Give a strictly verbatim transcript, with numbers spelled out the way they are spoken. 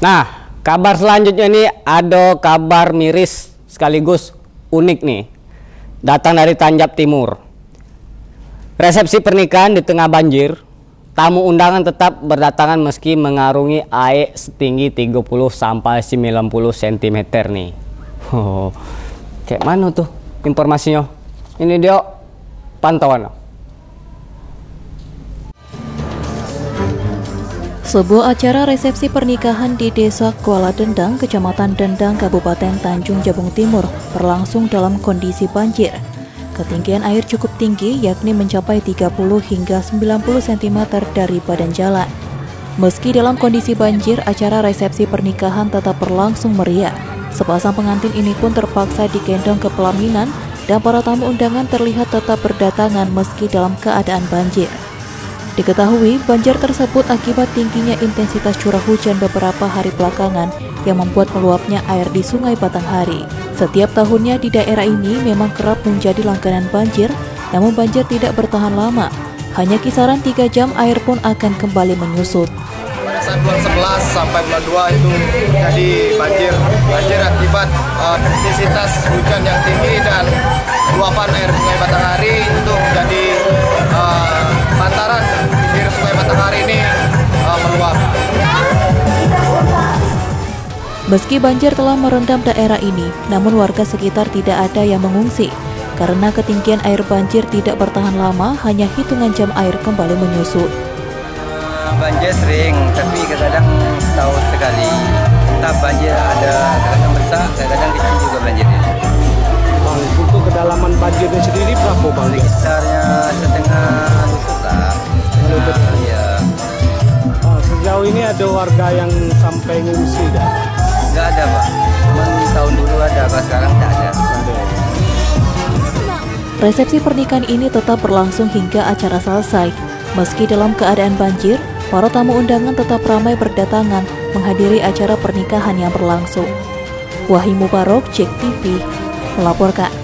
Nah, kabar selanjutnya ini ada kabar miris sekaligus unik nih. Datang dari Tanjab Timur. Resepsi pernikahan di tengah banjir. Tamu undangan tetap berdatangan meski mengarungi air setinggi tiga puluh sampai sembilan puluh sentimeter nih. Oh, kayak mana tuh informasinya? Ini dia pantauan. Sebuah acara resepsi pernikahan di Desa Kuala Dendang, Kecamatan Dendang, Kabupaten Tanjung Jabung Timur berlangsung dalam kondisi banjir. Ketinggian air cukup tinggi, yakni mencapai tiga puluh hingga sembilan puluh sentimeter dari badan jalan. Meski dalam kondisi banjir, acara resepsi pernikahan tetap berlangsung meriah. Sepasang pengantin ini pun terpaksa digendong ke pelaminan dan para tamu undangan terlihat tetap berdatangan meski dalam keadaan banjir. Diketahui, banjir tersebut akibat tingginya intensitas curah hujan beberapa hari belakangan yang membuat meluapnya air di Sungai Batanghari. Setiap tahunnya di daerah ini memang kerap menjadi langganan banjir, namun banjir tidak bertahan lama. Hanya kisaran tiga jam air pun akan kembali menyusut. Pada saat bulan sebelas sampai bulan dua itu terjadi banjir. Banjir akibat uh, intensitas hujan yang tinggi dan luapan air Sungai Batanghari itu menjadi uh, pantaran pinggir Sungai Batanghari ini uh, meluap. Meski banjir telah merendam daerah ini, namun warga sekitar tidak ada yang mengungsi. Karena ketinggian air banjir tidak bertahan lama, hanya hitungan jam air kembali menyusut. Banjir sering, tapi kadang-kadang setahun sekali. Entah banjir ada kadang-kadang besar, kadang-kadang kecil juga banjirnya. Bang, untuk kedalaman banjirnya sendiri berapa bang? Sekitarnya setengah lutut lah. Setengah, ya. Oh, sejauh ini ada warga yang sampai ngungsi dah? Nggak ada pak, cuman tahun dulu ada, kalau sekarang tidak ada. Resepsi pernikahan ini tetap berlangsung hingga acara selesai. Meski dalam keadaan banjir, para tamu undangan tetap ramai berdatangan menghadiri acara pernikahan yang berlangsung. Wahyu Mubarok, Jek T V, melaporkan.